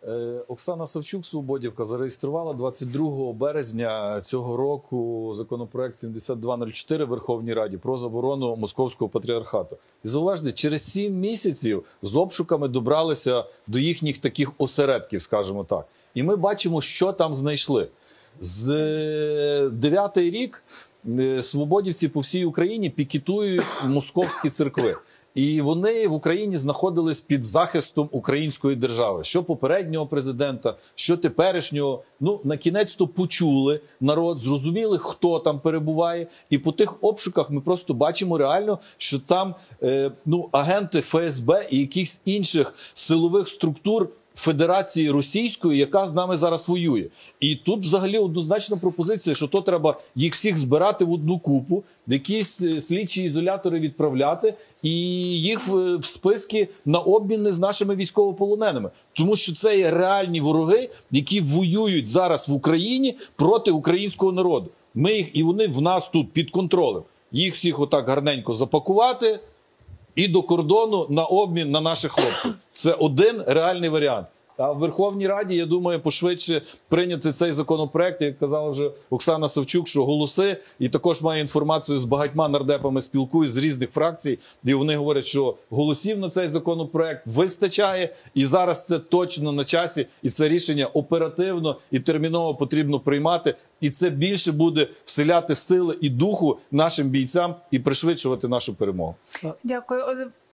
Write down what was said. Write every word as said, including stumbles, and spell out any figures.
Оксана Савчук, Свободівка, зареєструвала двадцять другого березня цього року законопроект сімдесят два нуль чотири в Верховній Раді про заборону Московського патріархату. І зауважте, через сім місяців з обшуками добралися до їхніх таких осередків, скажімо так. І ми бачимо, що там знайшли. З дев'ятий рік свободівці по всій Україні пікетують московські церкви. І вони в Україні знаходились під захистом української держави. Що попереднього президента, що теперішнього. Ну, на кінець-то почули народ, зрозуміли, хто там перебуває. І по тих обшуках ми просто бачимо реально, що там е, ну, агенти Еф Ес Бе і якихось інших силових структур Федерації Російської, яка з нами зараз воює. І тут взагалі однозначна пропозиція, що то треба їх всіх збирати в одну купу, в якісь слідчі ізолятори відправляти і їх в, в списки на обміни з нашими військовополоненими. Тому що це є реальні вороги, які воюють зараз в Україні проти українського народу. Ми їх, і вони в нас тут під контролем. Їх всіх отак гарненько запакувати і до кордону на обмін на наших хлопців. Це один реальний варіант. А в Верховній Раді, я думаю, пошвидше прийняти цей законопроект, як казала вже Оксана Савчук, що голоси, і також має інформацію з багатьма нардепами, спілкуюсь з різних фракцій, де вони говорять, що голосів на цей законопроект вистачає, і зараз це точно на часі, і це рішення оперативно і терміново потрібно приймати, і це більше буде вселяти сили і духу нашим бійцям і пришвидшувати нашу перемогу. Дякую.